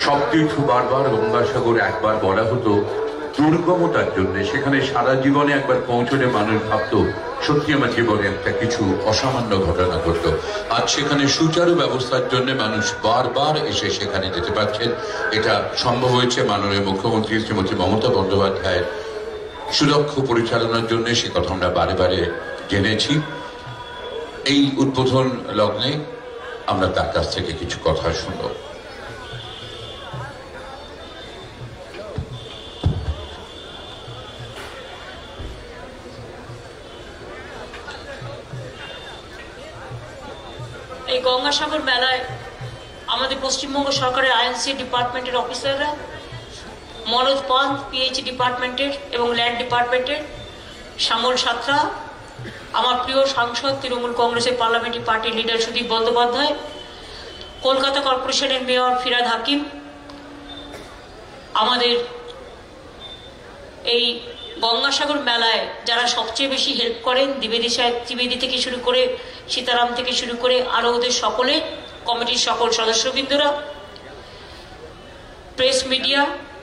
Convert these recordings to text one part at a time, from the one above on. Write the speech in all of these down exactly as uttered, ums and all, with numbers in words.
সবতীর্থ বারবার গঙ্গাসাগর একবার বলা হতো দুর্গমতার জন্য, সেখানে সারা জীবনে একবার পৌঁছলে মানুষ ভাবত সত্যি আমার জীবনে একটা কিছু অসামান্য ঘটনা ঘটল। আজ সেখানে সুচারু ব্যবস্থার জন্য মানুষ বারবার এসে সেখানে যেতে পারছেন। এটা সম্ভব হয়েছে মাননীয় মুখ্যমন্ত্রী শ্রীমতী মমতা বন্দ্যোপাধ্যায়ের সুদক্ষ পরিচালনার জন্য, সে কথা আমরা বারে বারে জেনেছি। এই উদ্বোধন লগ্নে আমরা তার কাছ থেকে কিছু কথা শুনব। এই গঙ্গাসাগর মেলায় আমাদের পশ্চিমবঙ্গ সরকারের আইএনসি ডিপার্টমেন্টের অফিসাররা, মনোজ পান্ত পিএইচ ডিপার্টমেন্টের এবং ল্যান্ড ডিপার্টমেন্টের, শ্যামল সাঁতরা, আমার প্রিয় সাংসদ তৃণমূল কংগ্রেসের পার্লামেন্টারি পার্টির লিডার সুদীপ বন্দ্যোপাধ্যায়, কলকাতা কর্পোরেশনের মেয়র ফিরহাদ হাকিম, আমাদের এই গঙ্গাসাগর মেলায় যারা সবচেয়ে বেশি হেল্প করেন, দ্বিবেদী সাহেব ত্রিবেদী থেকে শুরু করে সীতারাম থেকে শুরু করে আরও ওদের সকলে, কমিটির সকল সদস্যবৃন্দরা, প্রেস মিডিয়া,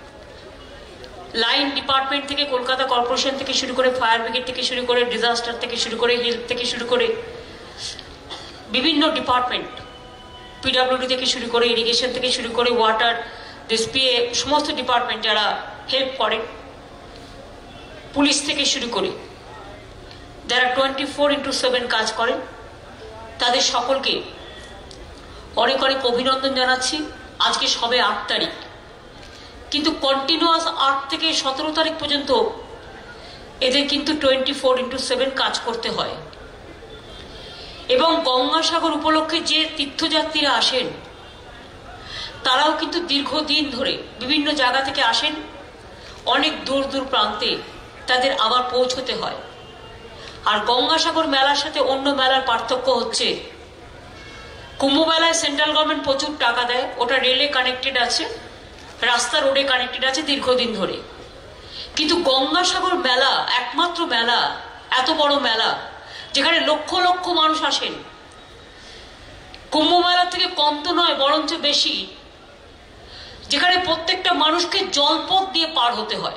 লাইন ডিপার্টমেন্ট থেকে কলকাতা কর্পোরেশন থেকে শুরু করে ফায়ার ব্রিগেড থেকে শুরু করে ডিজাস্টার থেকে শুরু করে হেলথ থেকে শুরু করে বিভিন্ন ডিপার্টমেন্ট, পিডাব্লিউডি থেকে শুরু করে ইরিগেশন থেকে শুরু করে ওয়াটার, ডিসপিএ, সমস্ত ডিপার্টমেন্ট যারা হেল্প করে, পুলিশ থেকে শুরু করে যারা টোয়েন্টি ফোর ইন্টু সেভেন কাজ করেন, তাদের সকলকে অনেক অনেক অভিনন্দন জানাচ্ছি। আজকে সবে আট তারিখ, কিন্তু কন্টিনিউয়াস আট থেকে সতেরো তারিখ পর্যন্ত এদের কিন্তু টোয়েন্টি ফোর ইন্টু সেভেন কাজ করতে হয়। এবং গঙ্গাসাগর উপলক্ষে যে তীর্থযাত্রীরা আসেন তারাও কিন্তু দীর্ঘদিন ধরে বিভিন্ন জায়গা থেকে আসেন, অনেক দূর দূর প্রান্তে তাদের আবার পৌঁছতে হয়। আর গঙ্গাসাগর মেলার সাথে অন্য মেলার পার্থক্য হচ্ছে, কুম্ভ মেলায় সেন্ট্রাল গভর্নমেন্ট প্রচুর টাকা দেয়, ওটা রেলে কানেক্টেড আছে, রাস্তা রোডে কানেক্টেড আছে দীর্ঘদিন ধরে। কিন্তু গঙ্গাসাগর মেলা একমাত্র মেলা, এত বড় মেলা যেখানে লক্ষ লক্ষ মানুষ আসেন, কুম্ভ মেলার থেকে কম তো নয় বরঞ্চ বেশি, যেখানে প্রত্যেকটা মানুষকে জলপথ দিয়ে পার হতে হয়।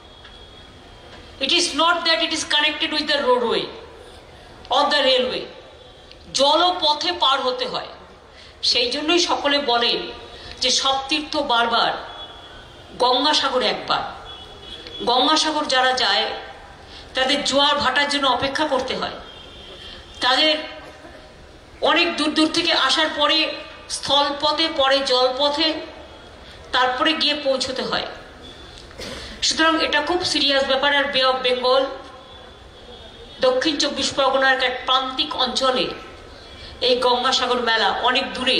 It is not that it is connected with the roadway or the railway, জলপথে পার হতে হয়। সেই জন্যই সকলে বলেন যে সব তীর্থ বারবার, গঙ্গাসাগর একবার। গঙ্গাসাগর যারা যায় তাদের জোয়ার ভাটার জন্য অপেক্ষা করতে হয়, তাদের অনেক দূর দূর থেকে আসার পরে স্থলপথে, পরে জলপথে, তারপরে গিয়ে পৌঁছতে হয়। সুতরাং এটা খুব সিরিয়াস ব্যাপার। আর বে অফ বেঙ্গল, দক্ষিণ চব্বিশ পরগনার এক প্রান্তিক অঞ্চলে এই গঙ্গাসাগর মেলা অনেক দূরে,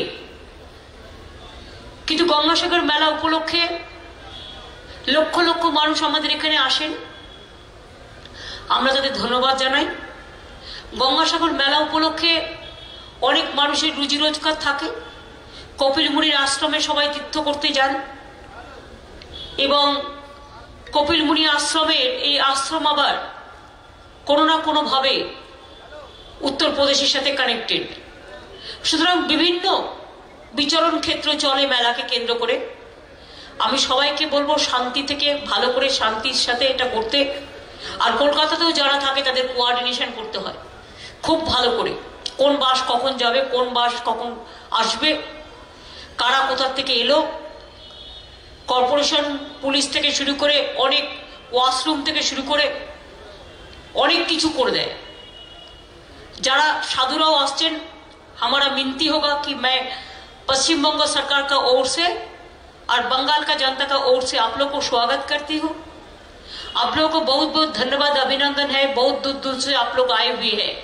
কিন্তু গঙ্গাসাগর মেলা উপলক্ষে লক্ষ লক্ষ মানুষ আমাদের এখানে আসেন, আমরা তাদের ধন্যবাদ জানাই। গঙ্গাসাগর মেলা উপলক্ষে অনেক মানুষের রুজি রোজগার থাকে, কপিল মুনির আশ্রমে সবাই তীর্থ করতে যান, এবং কপিল মুনি আশ্রমের এই আশ্রম আবার কোনো না কোনোভাবে উত্তরপ্রদেশের সাথে কানেক্টেড। সুতরাং বিভিন্ন বিচরণ ক্ষেত্র চলে মেলাকে কেন্দ্র করে। আমি সবাইকে বলবো শান্তি থেকে, ভালো করে শান্তির সাথে এটা করতে। আর কলকাতাতেও যারা থাকে তাদের কোঅর্ডিনেশন করতে হয় খুব ভালো করে, কোন বাস কখন যাবে, কোন বাস কখন আসবে, কারা কোথা থেকে এলো। কর্পোরেশন, পুলিশ থেকে শুরু করে অনেক ওয়াশরুম থেকে শুরু করে অনেক কিছু করে দেয়। যারা সাধুরাও আসছেন, हमारा मिनती होगा कि मैं पश्चिम बंग सरकार का ओर से और बंगाल का जनता का ओर से आप लोग को स्वागत करती हूँ। आप लोगों को बहुत बहुत धन्यवाद, अभिनंदन है, बहुत दूर दूर से आप लोग आए हुए हैं।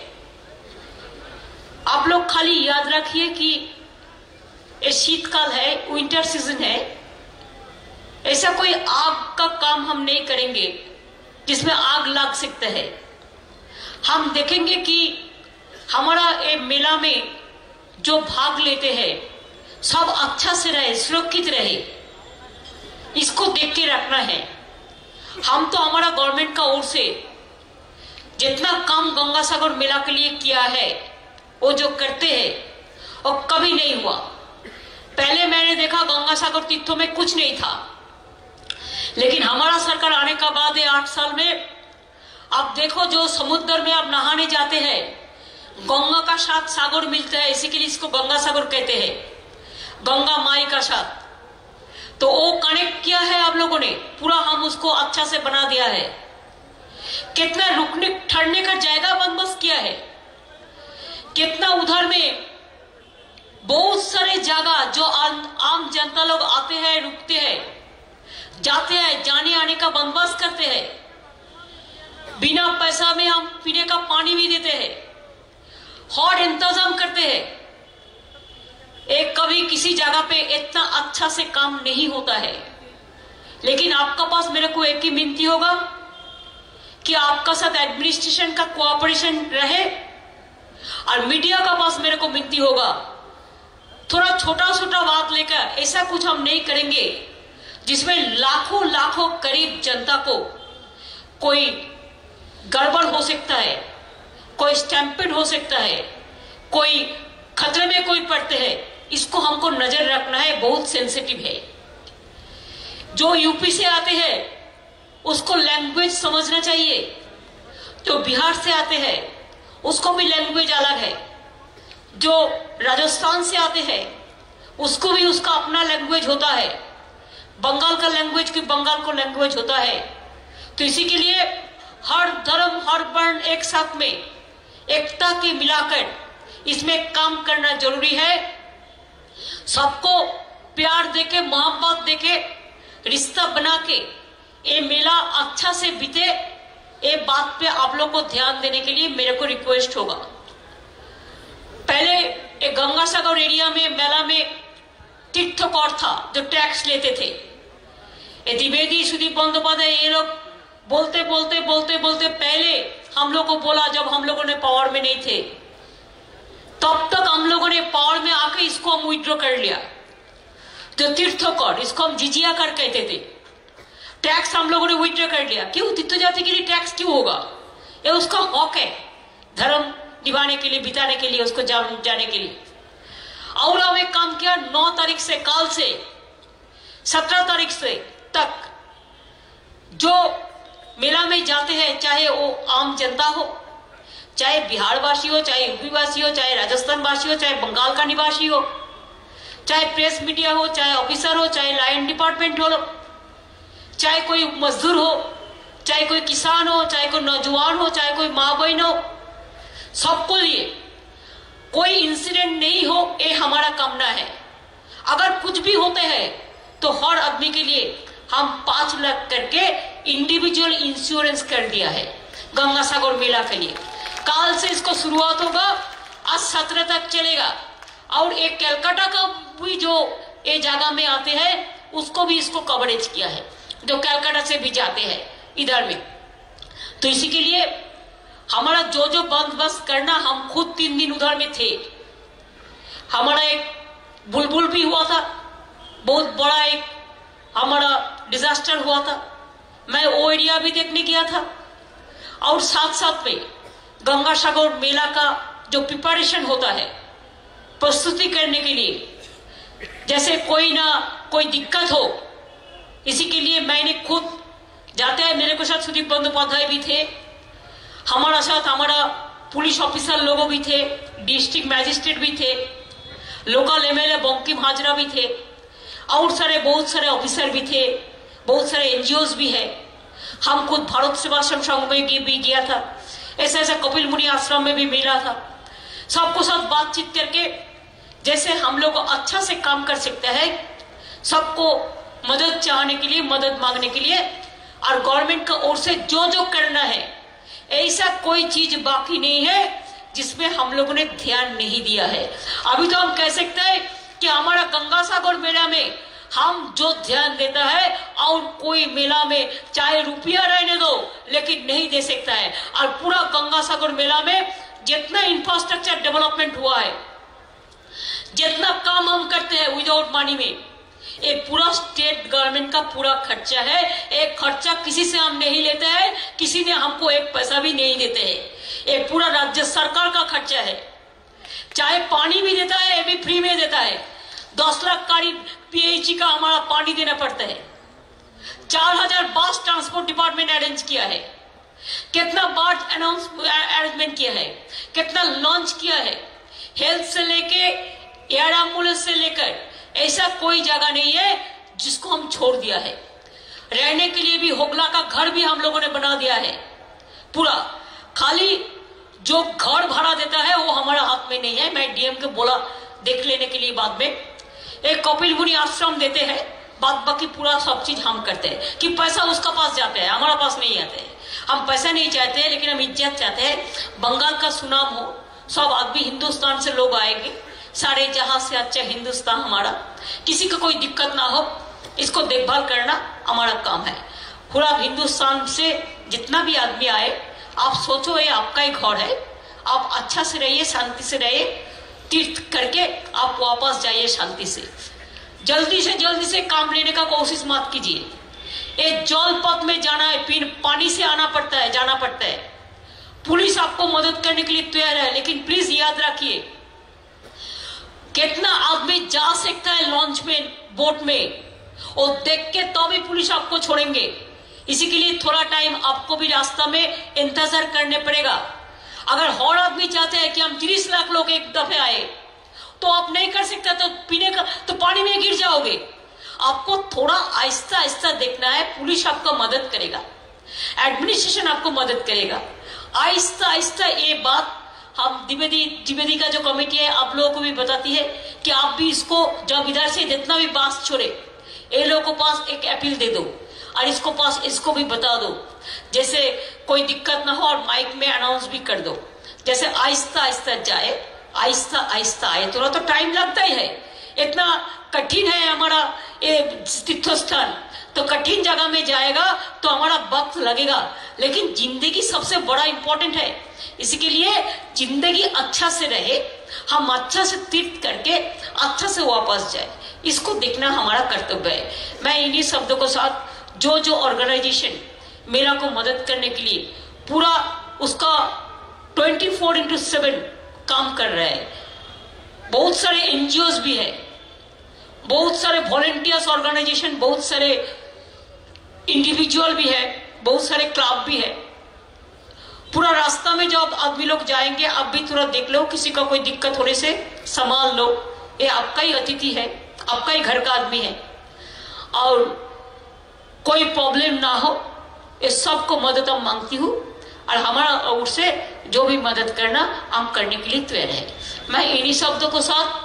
आप लोग खाली याद रखिए कि ये शीतकाल है, विंटर सीजन है, ऐसा कोई आग का काम हम नहीं करेंगे जिसमें आग लग सकता है। हम देखेंगे कि हमारा ये मेला में जो भाग लेते हैं सब अच्छा से रहे, सुरक्षित रहे, इसको देख के रखना है। हम तो हमारा गवर्नमेंट का ओर से जितना काम गंगासागर मेला के लिए किया है, वो जो करते हैं वो कभी नहीं हुआ। पहले मैंने देखा गंगा सागर तीर्थों में कुछ नहीं था, लेकिन हमारा सरकार आने का बाद ये आठ साल में आप देखो जो समुद्र में आप नहाने जाते हैं, गंगा का साथ सागर मिलता है, इसी के लिए इसको गंगा सागर कहते हैं, गंगा माई का साथ। तो वो कनेक्ट किया है आप लोगों ने, पूरा हम उसको अच्छा से बना दिया है। कितना रुकने ठहरने का जगह बंदोबस्त किया है, कितना उधर में बहुत सारे जगह जो आम जनता लोग आते हैं, रुकते हैं, जाते हैं, जाने आने का बंदोबस्त करते हैं। बिना पैसा में हम पीने का पानी भी देते हैं, हर इंतजाम करते हैं। एक कभी किसी जगह पे इतना अच्छा से काम नहीं होता है, लेकिन आपका पास मेरे को एक ही विनती होगा कि आपका साथ एडमिनिस्ट्रेशन का कोऑपरेशन रहे, और मीडिया का पास मेरे को विनती होगा थोड़ा छोटा छोटा बात लेकर ऐसा कुछ हम नहीं करेंगे जिसमें लाखों लाखों गरीब जनता को कोई गड़बड़ हो सकता है, कोई स्टैम्पेड हो सकता है, कोई खतरे में कोई पड़ते हैं। इसको हमको नजर रखना है, बहुत सेंसिटिव है। जो यूपी से आते हैं उसको लैंग्वेज समझना चाहिए, जो बिहार से आते हैं उसको भी लैंग्वेज अलग है, जो राजस्थान से आते हैं उसको भी उसका अपना लैंग्वेज होता है, बंगाल का लैंग्वेज की बंगाल को लैंग्वेज होता है। तो इसी के लिए हर धर्म हर वर्ण एक साथ में एकता के मिलाकर इसमें काम करना जरूरी है। सबको प्यार देके, मोहब्बत देके, रिश्ता बना के ये मेला अच्छा से बीते, ये बात पे आप लोग को ध्यान देने के लिए मेरे को रिक्वेस्ट होगा। पहले एक गंगा सागर एरिया में मेला में तीर्थकर था जो टैक्स लेते थे। ये द्विवेदी सुदीप बंदोपाध्याय ये लोग बोलते बोलते बोलते बोलते पहले हम लोग को बोला, जब हम लोगों ने पावर में नहीं थे तब तक हम लोगों ने पावर में आके इसको हम विड्रॉ कर लिया। जो तीर्थकर, इसको हम जिजिया कर कहते थे, टैक्स हम लोगों ने विड्रॉ कर लिया। क्यों? तीर्थ जाति के लिए टैक्स क्यों होगा? ये उसका हक है, धर्म निभाने के लिए, बिताने के लिए, उसको जान, जाने के लिए। और हम एक काम किया, नौ तारीख से, काल से सत्रह तारीख से तक जो मेला में जाते हैं, चाहे वो आम जनता हो, चाहे बिहार वासी हो, चाहे यूपी वासी हो, चाहे राजस्थान वासी हो, चाहे बंगाल का निवासी हो, चाहे प्रेस मीडिया हो, चाहे ऑफिसर हो, चाहे लाइन डिपार्टमेंट हो, चाहे कोई मजदूर हो, चाहे कोई किसान हो, चाहे कोई नौजवान हो, चाहे कोई माँ बहन हो, सबको लिए कोई इंसिडेंट नहीं हो, ये हमारा कामना है। अगर कुछ भी होते हैं तो हर आदमी के लिए हम पांच लाख करके इंडिविजुअल इंश्योरेंस कर दिया है गंगा सागर मेला के लिए। काल से इसको शुरुआत होगा, आज सत्रह तक चलेगा। और एक कलकत्ता का भी जो ये जगह में आते हैं उसको भी इसको कवरेज किया है, जो कलकत्ता से भी जाते हैं इधर में। तो इसी के लिए हमारा जो जो बंदोबस्त करना, हम खुद तीन दिन उधर में थे। हमारा एक बुलबुल भी हुआ था, बहुत बड़ा एक हमारा डिजास्टर हुआ था, मैं वो एरिया भी देखने गया था। और साथ साथ में गंगा सागर मेला का जो प्रिपरेशन होता है, प्रस्तुति करने के लिए, जैसे कोई ना कोई दिक्कत हो, इसी के लिए मैंने खुद जाते हैं, मेरे को साथ सुदीप बंदोपाध्याय भी थे, हमारा साथ हमारा पुलिस ऑफिसर लोगों भी थे, डिस्ट्रिक्ट मैजिस्ट्रेट भी थे, लोकल एमएलए बंकिम हाजरा भी थे, और सारे बहुत सारे ऑफिसर भी थे, बहुत सारे एनजीओज भी है। हम खुद भारत सेवाश्रम संघ में भी गया था, ऐसा ऐसा कपिल मुनि आश्रम में भी मिला था। सबको साथ बातचीत करके जैसे हम लोग अच्छा से काम कर सकते हैं, सबको मदद चाहने के लिए, मदद मांगने के लिए, और गवर्नमेंट का ओर से जो जो करना है, ऐसा कोई चीज बाकी नहीं है जिसमें हम लोगों ने ध्यान नहीं दिया है। अभी तो हम कह सकते हैं कि हमारा गंगा सागर मेला में हम जो ध्यान देता है, और कोई मेला में चाहे रुपया रहने दो लेकिन नहीं दे सकता है। और पूरा गंगा सागर मेला में जितना इंफ्रास्ट्रक्चर डेवलपमेंट हुआ है, जितना काम हम करते हैं विदाउट मनी में, ये पूरा स्टेट गवर्नमेंट का पूरा खर्चा है। एक खर्चा किसी से हम नहीं लेते हैं, किसी ने हमको एक पैसा भी नहीं देते हैं, ये पूरा राज्य सरकार का खर्चा है। चाहे पानी भी देता है, ये भी फ्री में देता है। दस लाख गाड़ी पीएचई का हमारा पानी देना पड़ता है। चार हजार बस ट्रांसपोर्ट डिपार्टमेंट अरेंज किया है, कितना बार्ज अनाउंस अरेंजमेंट किया है, कितना लॉन्च किया है। हेल्थ से लेके एयर एम्बुलेंस से लेकर ऐसा कोई जगह नहीं है जिसको हम छोड़ दिया है। रहने के लिए भी होगला का घर भी हम लोगों ने बना दिया है पूरा। खाली जो घर भाड़ा देता है वो हमारा हाथ में नहीं है। मैं डीएम को बोला देख लेने के लिए बाद में। एक कपिल मुनि आश्रम देते हैं, बाद बाकी पूरा सब चीज हम करते हैं कि पैसा उसका पास जाता है, हमारा पास नहीं आते हैं। हम पैसा नहीं चाहते हैं, लेकिन हम इज्जत चाहते हैं। बंगाल का सुनाम हो, सब आदमी हिंदुस्तान से लोग आएंगे, सारे जहां से अच्छा हिंदुस्तान हमारा, किसी को कोई दिक्कत ना हो, इसको देखभाल करना हमारा काम है। पूरा हिंदुस्तान से जितना भी आदमी आए, आप सोचो ये आपका ही घर है, आप अच्छा से रहिए, शांति से रहिए, तीर्थ करके आप वापस जाइए शांति से। जल्दी से जल्दी से काम लेने का कोशिश मत कीजिए। ये जल पथ में जाना है, पीन पानी से आना पड़ता है, जाना पड़ता है। पुलिस आपको मदद करने के लिए तैयार है, लेकिन प्लीज याद रखिए कितना आदमी जा सकता है लॉन्च में, बोट में, और देख के तो भी पुलिस आपको छोड़ेंगे। इसी के लिए थोड़ा टाइम आपको भी रास्ता में इंतजार करने पड़ेगा। अगर हर आदमी चाहते हैं कि हम तीस लाख लोग एक दफे आए, तो आप नहीं कर सकते, तो पीने का तो पानी में गिर जाओगे। आपको थोड़ा आहिस्ता आहिस्ता देखना है। पुलिस आपको मदद करेगा, एडमिनिस्ट्रेशन आपको मदद करेगा, आहिस्ता आहिस्ता। ये बात हम द्विवेदी द्विवेदी का जो कमेटी है आप लोगों को भी बताती है कि आप भी इसको जब इधर से जितना भी बात छोड़े, ये लोगों को पास एक अपील दे दो और इसको पास इसको भी बता दो, जैसे कोई दिक्कत ना हो, और माइक में अनाउंस भी कर दो, जैसे आहिस्ता आहिस्ता जाए, आहिस्ता आहिस्ता आए। थोड़ा तो टाइम लगता ही है, इतना कठिन है हमारा ये तीर्थ स्थान, तो कठिन जगह में जाएगा तो हमारा वक्त लगेगा, लेकिन जिंदगी सबसे बड़ा इंपॉर्टेंट है। इसी के लिए जिंदगी अच्छा से रहे, हम अच्छा से तीर्थ करके अच्छा से वापस जाए, इसको देखना हमारा कर्तव्य है। मैं इन्हीं शब्दों के साथ जो जो ऑर्गेनाइजेशन मेरा को मदद करने के लिए पूरा उसका ट्वेंटी फोर इंटू सेवन काम कर रहा है, बहुत सारे एनजीओज भी है, बहुत सारे वॉलेंटियर्स ऑर्गेनाइजेशन, बहुत सारे इंडिविजुअल भी है, बहुत सारे क्लब भी है। पूरा रास्ता में जब आदमी लोग जाएंगे, आप भी थोड़ा देख लो, किसी का कोई दिक्कत होने से संभाल लो। ये आपका ही अतिथि है, आपका ही घर का आदमी है, और कोई प्रॉब्लम ना हो, ये सबको मदद हम मांगती हूँ, और हमारा ओर से जो भी मदद करना हम करने के लिए तैयार है। मैं इन्हीं शब्दों को साथ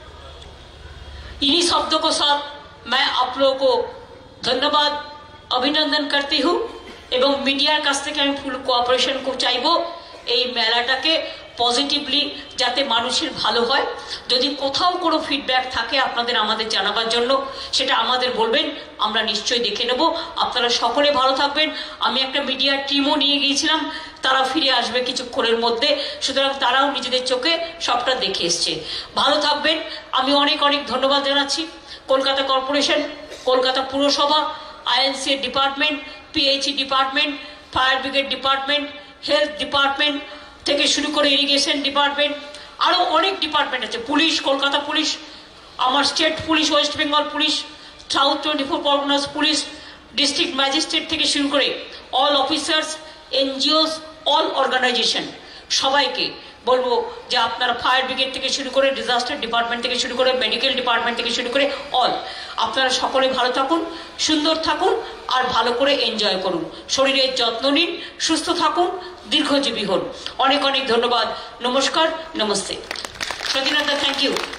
इन्हीं शब्दों को साथ मैं आप लोगों को धन्यवाद अभिनंदन करती हूँ, এবং মিডিয়ার কাছ থেকে আমি ফুল কোঅপারেশন কো চাইবো এই মেলাটাকে পজিটিভলি যাতে মানুষের ভালো হয়। যদি কোথাও কোনো ফিডব্যাক থাকে আপনাদের আমাদের জানাবার জন্য, সেটা আমাদের বলবেন, আমরা নিশ্চয়ই দেখে নেব। আপনারা সকলে ভালো থাকবেন। আমি একটা মিডিয়ার টিমও নিয়ে গিয়েছিলাম, তারা ফিরে আসবে কিছুক্ষণের মধ্যে, সুতরাং তারাও নিজেদের চোখে সবটা দেখে এসছে। ভালো থাকবেন। আমি অনেক অনেক ধন্যবাদ জানাচ্ছি কলকাতা কর্পোরেশন, কলকাতা পুরসভা, INC department, PHE department, fire brigade department, health department থেকে শুরু করে ইরিগেশন ডিপার্টমেন্ট, আরও অনেক ডিপার্টমেন্ট আছে, পুলিশ, কলকাতা পুলিশ, আমার state police, West Bengal police, south twenty four Parganas police, district magistrate থেকে শুরু করে all officers, NGOs, all organisation, সবাইকে বলবো যে আপনারা ফায়ার ব্রিগেড থেকে শুরু করে ডিজাস্টার ডিপার্টমেন্ট থেকে শুরু করে মেডিকেল ডিপার্টমেন্ট থেকে শুরু করে অল, আপনারা সকলে ভালো থাকুন, সুন্দর থাকুন, আর ভালো করে এনজয় করুন, শরীরের যত্ন নিন, সুস্থ থাকুন, দীর্ঘজীবী হন। অনেক অনেক ধন্যবাদ। নমস্কার, নমস্তে। Satinath, thank you.